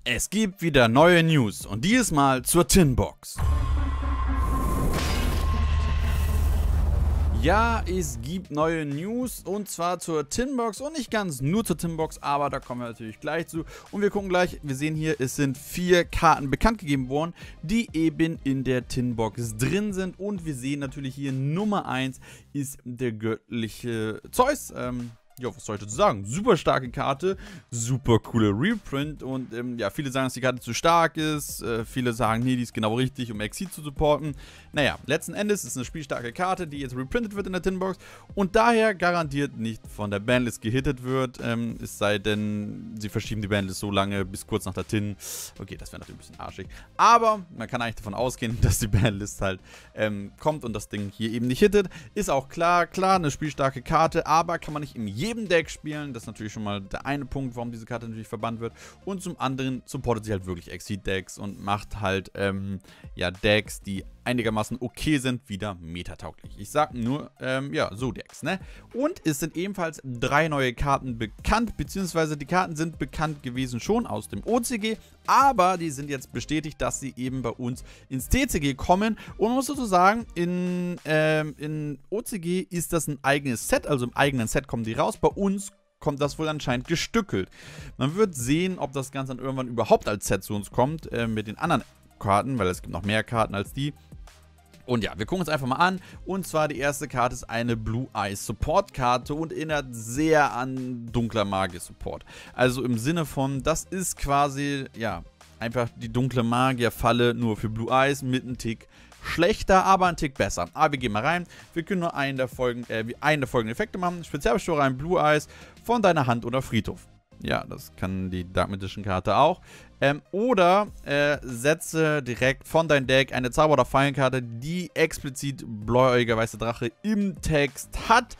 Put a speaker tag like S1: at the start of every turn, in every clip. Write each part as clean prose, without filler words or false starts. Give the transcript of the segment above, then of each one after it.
S1: Es gibt wieder neue News und dieses Mal zur Tinbox. Ja, es gibt neue News und zwar zur Tinbox und nicht ganz nur zur Tinbox, aber da kommen wir natürlich gleich zu. Und wir gucken gleich, wir sehen hier, es sind 4 Karten bekannt gegeben worden, die eben in der Tinbox drin sind. Und wir sehen natürlich hier Nummer 1 ist der göttliche Zeus. Ja, was soll ich dazu sagen? Super starke Karte, super coole Reprint und ja, viele sagen, dass die Karte zu stark ist, viele sagen, nee, die ist genau richtig, um Exceed zu supporten. Naja, letzten Endes ist es eine spielstarke Karte, die jetzt reprintet wird in der Tinbox und daher garantiert nicht von der Banlist gehittet wird, es sei denn, sie verschieben die Banlist so lange bis kurz nach der Tin. Okay, das wäre natürlich ein bisschen arschig, aber man kann eigentlich davon ausgehen, dass die Banlist halt kommt und das Ding hier eben nicht hittet. Ist auch klar, eine spielstarke Karte, aber kann man nicht in jedem Deck spielen. Das ist natürlich schon mal der eine Punkt, warum diese Karte natürlich verbannt wird. Und zum anderen supportet sie halt wirklich Exceed-Decks und macht halt ja, Decks, die einigermaßen okay sind, wieder metatauglich. Ich sag nur, ja, so Decks, ne? Und es sind ebenfalls 3 neue Karten bekannt, beziehungsweise die Karten sind bekannt gewesen schon aus dem OCG, aber die sind jetzt bestätigt, dass sie eben bei uns ins TCG kommen. Und man muss dazu sagen, in OCG ist das ein eigenes Set, also im eigenen Set kommen die raus. Bei uns kommt das wohl anscheinend gestückelt. Man wird sehen, ob das Ganze dann irgendwann überhaupt als Set zu uns kommt, mit den anderen Karten, weil es gibt noch mehr Karten als die. Und ja, wir gucken uns einfach mal an. Und zwar die erste Karte ist eine Blue Eyes Support Karte und erinnert sehr an dunkler Magier Support. Also im Sinne von, das ist quasi, ja, einfach die dunkle Magier Falle nur für Blue Eyes mit einem Tick schlechter, aber ein Tick besser. Aber wir gehen mal rein. Wir können nur einen der folgenden Effekte machen. Spezialbeschwöre ein Blue Eyes von deiner Hand oder Friedhof. Ja, das kann die Dark Magician Karte auch. Oder setze direkt von deinem Deck eine Zauber- oder Fallenkarte, die explizit bläuiger weiße Drache im Text hat.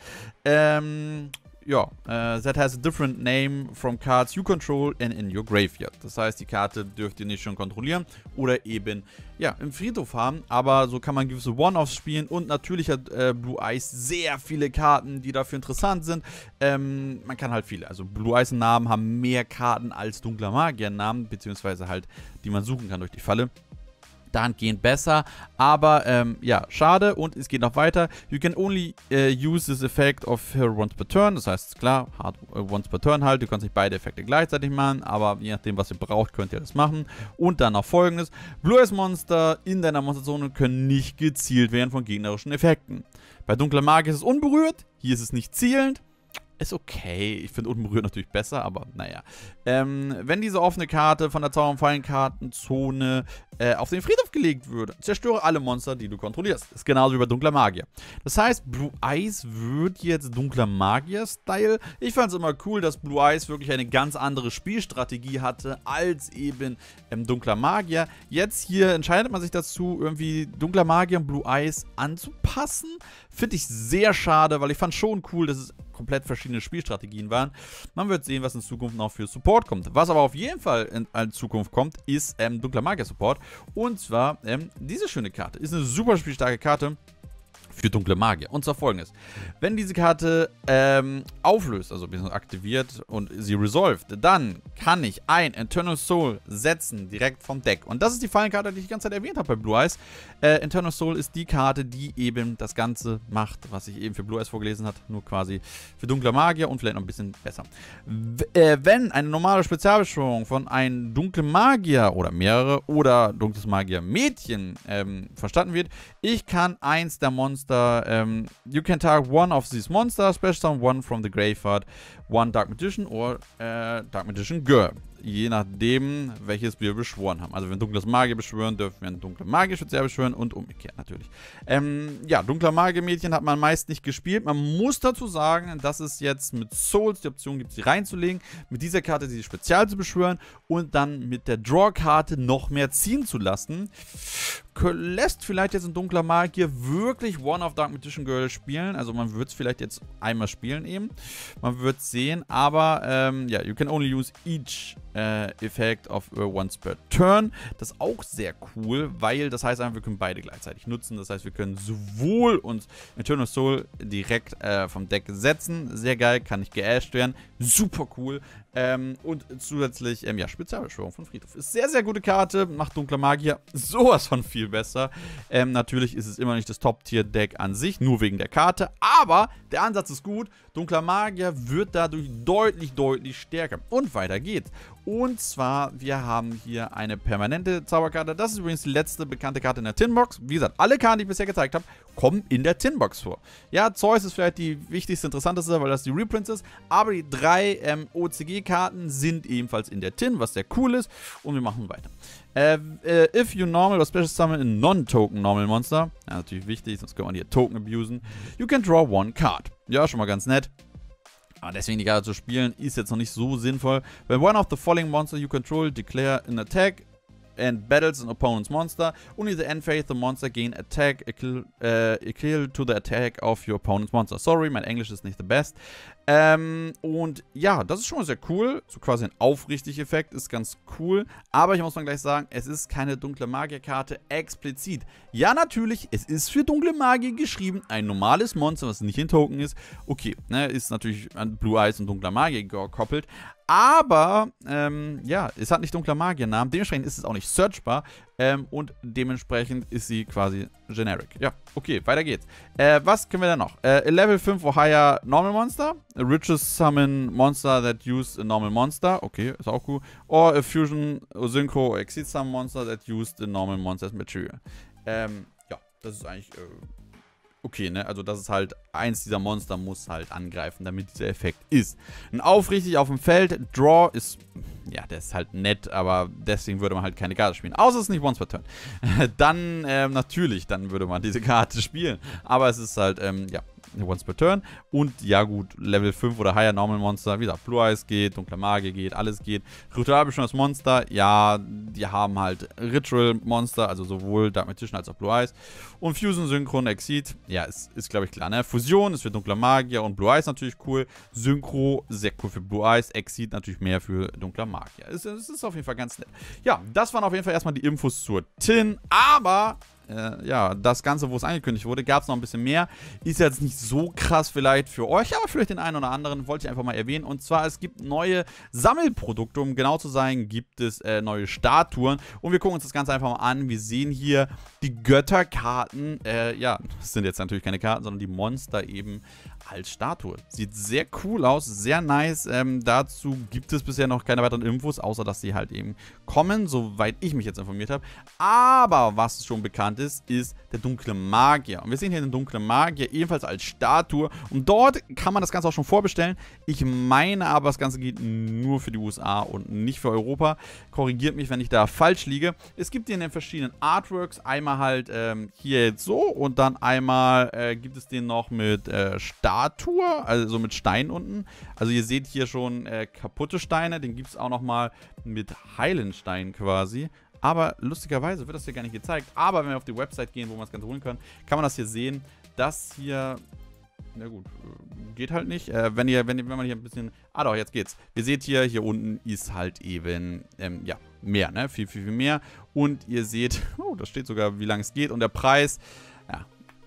S1: Ja, that has a different name from cards you control and in your graveyard. Das heißt, die Karte dürft ihr nicht schon kontrollieren oder eben, ja, im Friedhof haben. Aber so kann man gewisse One-Offs spielen und natürlich hat Blue Eyes sehr viele Karten, die dafür interessant sind. Man kann halt viele, also Blue Eyes Namen haben mehr Karten als dunkler Magier Namen, beziehungsweise halt, die man suchen kann durch die Falle. Dahingehend besser, aber ja, schade und es geht noch weiter. You can only use this effect of her once per turn, das heißt, klar, hard once per turn halt, du kannst nicht beide Effekte gleichzeitig machen, aber je nachdem, was ihr braucht, könnt ihr das machen. Und dann noch folgendes: Blue Eyes Monster in deiner Monsterzone können nicht gezielt werden von gegnerischen Effekten. Bei dunkler Magie ist es unberührt, hier ist es nicht zielend. Ist okay. Ich finde unberührt natürlich besser, aber naja. Wenn diese offene Karte von der Zauber- und Fallenkartenzone auf den Friedhof gelegt würde, zerstöre alle Monster, die du kontrollierst. Ist genauso wie bei dunkler Magier. Das heißt, Blue Eyes wird jetzt dunkler Magier-Style. Ich fand es immer cool, dass Blue Eyes wirklich eine ganz andere Spielstrategie hatte als eben dunkler Magier. Jetzt hier entscheidet man sich dazu, irgendwie dunkler Magier und Blue Eyes anzupassen. Finde ich sehr schade, weil ich fand schon cool, dass es komplett verschiedene Spielstrategien waren. Man wird sehen, was in Zukunft noch für Support kommt. Was aber auf jeden Fall in Zukunft kommt, ist dunkler Magier Support. Und zwar diese schöne Karte. Ist eine super spielstarke Karte für dunkle Magier. Und zwar folgendes: Wenn diese Karte auflöst, also aktiviert und sie resolved, dann kann ich ein Eternal Soul setzen, direkt vom Deck. Und das ist die Fallenkarte, die ich die ganze Zeit erwähnt habe bei Blue Eyes. Eternal Soul ist die Karte, die eben das Ganze macht, was ich eben für Blue Eyes vorgelesen habe, nur quasi für dunkle Magier und vielleicht noch ein bisschen besser. Wenn eine normale Spezialbeschwörung von einem dunklen Magier oder mehrere oder dunkles Magier-Mädchen verstanden wird, ich kann eins der Monster, you can target one of these monsters, special summon one from the graveyard, one Dark Magician or Dark Magician Girl. Je nachdem, welches wir beschworen haben. Also wenn wir dunkles Magier beschwören, dürfen wir ein dunkler Magier speziell beschwören und umgekehrt natürlich. Ja, dunkler Magier-Mädchen hat man meist nicht gespielt. Man muss dazu sagen, dass es jetzt mit Souls die Option gibt, sie reinzulegen, mit dieser Karte sie spezial zu beschwören und dann mit der Draw-Karte noch mehr ziehen zu lassen. Lässt vielleicht jetzt ein dunkler Magier wirklich One of Dark Magician Girl spielen. Also man wird es vielleicht jetzt einmal spielen eben. Man wird es sehen, aber ja, you can only use each Effect of once per turn. Das ist auch sehr cool, weil das heißt einfach, wir können beide gleichzeitig nutzen. Das heißt, wir können sowohl uns Eternal Soul direkt vom Deck setzen. Sehr geil, kann nicht geasht werden. Super cool. Und zusätzlich, ja, Spezialbeschwörung von Friedhof. Ist sehr, sehr gute Karte, macht Dunkler Magier sowas von viel besser. Natürlich ist es immer nicht das Top-Tier-Deck an sich, nur wegen der Karte, aber der Ansatz ist gut. Dunkler Magier wird dadurch deutlich, deutlich stärker. Und weiter geht's. Und zwar, wir haben hier eine permanente Zauberkarte. Das ist übrigens die letzte bekannte Karte in der Tinbox. Wie gesagt, alle Karten, die ich bisher gezeigt habe, kommen in der Tinbox vor. Ja, Zeus ist vielleicht die wichtigste, interessanteste, weil das die Reprints ist. Aber die 3 OCG-Karten sind ebenfalls in der Tin, was sehr cool ist. Und wir machen weiter. If you normal or special summon a non-token normal monster, ja, natürlich wichtig, sonst kann man hier Token abusen, you can draw one card. Ja, schon mal ganz nett. Aber deswegen die Karte zu spielen, ist jetzt noch nicht so sinnvoll. When one of the following monster you control declare an attack and battles an opponent's monster, only the end phase the monster gain attack equal to the attack of your opponent's monster. Sorry, mein Englisch ist nicht the best. Und ja, das ist schon mal sehr cool. So quasi ein Aufrichtig-Effekt ist ganz cool. Aber ich muss mal gleich sagen, es ist keine dunkle Magier-Karte explizit. Ja, natürlich, es ist für dunkle Magier geschrieben. Ein normales Monster, was nicht in Token ist. Okay, ne, ist natürlich an Blue Eyes und dunkler Magier gekoppelt. Aber, ja, es hat nicht dunkler Magier-Namen. Dementsprechend ist es auch nicht searchbar. Und dementsprechend ist sie quasi generic. Ja, okay, weiter geht's. Was können wir denn noch? A Level 5 or higher Normal Monster. A Richest Summon Monster that used a Normal Monster. Okay, ist auch cool. Or a Fusion Synchro Exceed Summon Monster that used a Normal Monster as Material. Ja, das ist eigentlich okay, ne? Also das ist halt, eins dieser Monster muss halt angreifen, damit dieser Effekt ist. Ein Aufrichtig auf dem Feld, Draw ist, ja, der ist halt nett, aber deswegen würde man halt keine Karte spielen. Außer es ist nicht Once per Turn. Dann, natürlich, dann würde man diese Karte spielen. Aber es ist halt, ja, Once per Turn. Und ja gut, Level 5 oder Higher Normal Monster, wie gesagt, Blue Eyes geht, Dunkle Magie geht, alles geht. Ritualbeschwörendes Monster, ja, die haben halt Ritual Monster, also sowohl Dark Magician als auch Blue Eyes. Und Fusion, Synchron, Exceed, ja, ist glaube ich klar, ne? Fusion ist für Dunkle Magier und Blue Eyes natürlich cool. Synchro, sehr cool für Blue Eyes. Exceed natürlich mehr für Dunkler Magier. Es ist auf jeden Fall ganz nett. Ja, das waren auf jeden Fall erstmal die Infos zur Tin, aber ja, das Ganze, wo es angekündigt wurde, gab es noch ein bisschen mehr. Ist jetzt nicht so krass vielleicht für euch, aber vielleicht den einen oder anderen wollte ich einfach mal erwähnen. Und zwar, es gibt neue Sammelprodukte, um genau zu sein, gibt es neue Statuen. Und wir gucken uns das Ganze einfach mal an. Wir sehen hier die Götterkarten. Ja, das sind jetzt natürlich keine Karten, sondern die Monster eben als Statue. Sieht sehr cool aus, sehr nice. Dazu gibt es bisher noch keine weiteren Infos, außer dass sie halt eben kommen, soweit ich mich jetzt informiert habe. Aber was schon bekannt ist der dunkle Magier. Und wir sehen hier den dunklen Magier ebenfalls als Statue. Und dort kann man das Ganze auch schon vorbestellen. Ich meine aber, das Ganze geht nur für die USA und nicht für Europa. Korrigiert mich, wenn ich da falsch liege. Es gibt hier in den verschiedenen Artworks einmal halt hier jetzt so und dann einmal gibt es den noch mit Statue, also mit Stein unten. Also ihr seht hier schon kaputte Steine. Den gibt es auch nochmal mit heilen Steinen quasi. Aber lustigerweise wird das hier gar nicht gezeigt. Aber wenn wir auf die Website gehen, wo man das Ganze holen kann, kann man das hier sehen. Das hier, na gut, geht halt nicht. Wenn man hier ein bisschen, doch, jetzt geht's. Ihr seht hier unten ist halt eben, ja, mehr, ne? Viel, viel, viel mehr. Und ihr seht, oh, da steht sogar, wie lange es geht. Und der Preis, ja,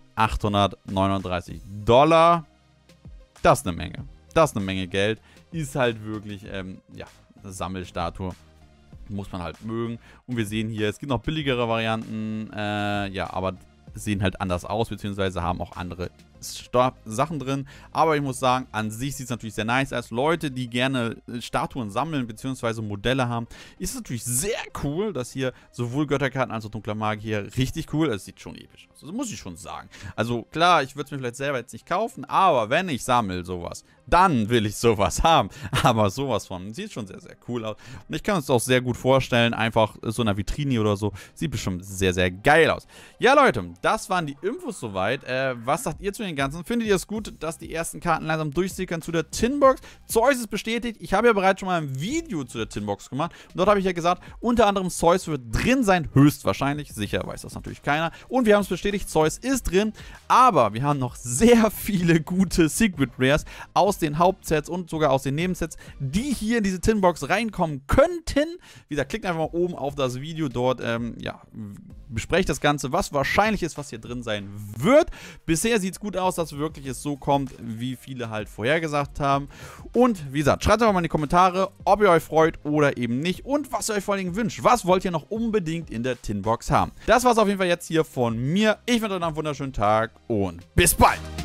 S1: $839. Das ist eine Menge. Das ist eine Menge Geld. Ist halt wirklich, ja, eine Sammelstatue. Muss man halt mögen. Und wir sehen hier, es gibt noch billigere Varianten, ja, aber sehen halt anders aus, beziehungsweise haben auch andere Sachen drin. Aber ich muss sagen, an sich sieht es natürlich sehr nice aus. Leute, die gerne Statuen sammeln, beziehungsweise Modelle haben, ist es natürlich sehr cool, dass hier sowohl Götterkarten als auch dunkler Magier hier richtig cool. Es sieht schon episch aus. Das muss ich schon sagen. Also klar, ich würde es mir vielleicht selber jetzt nicht kaufen, aber wenn ich sammle sowas, dann will ich sowas haben. Aber sowas von, sieht schon sehr, sehr cool aus. Und ich kann uns auch sehr gut vorstellen, einfach so in einer Vitrine oder so, sieht bestimmt sehr, sehr geil aus. Ja, Leute, das waren die Infos soweit. Was sagt ihr zu den Ganzen? Findet ihr es gut, dass die ersten Karten langsam durchsickern zu der Tinbox? Zeus ist bestätigt. Ich habe ja bereits schon mal ein Video zu der Tinbox gemacht. Und dort habe ich ja gesagt, unter anderem Zeus wird drin sein, höchstwahrscheinlich. Sicher weiß das natürlich keiner. Und wir haben es bestätigt, Zeus ist drin. Aber wir haben noch sehr viele gute Secret Rares aus den Hauptsets und sogar aus den Nebensets, die hier in diese Tinbox reinkommen könnten. Wie gesagt, klickt einfach mal oben auf das Video dort, ja, besprecht das Ganze, was wahrscheinlich ist, was hier drin sein wird. Bisher sieht es gut aus. aus, dass wirklich es so kommt, wie viele halt vorhergesagt haben. Und wie gesagt, schreibt doch mal in die Kommentare, ob ihr euch freut oder eben nicht und was ihr euch vor allen Dingen wünscht. Was wollt ihr noch unbedingt in der Tinbox haben? Das war's auf jeden Fall jetzt hier von mir. Ich wünsche euch noch einen wunderschönen Tag und bis bald!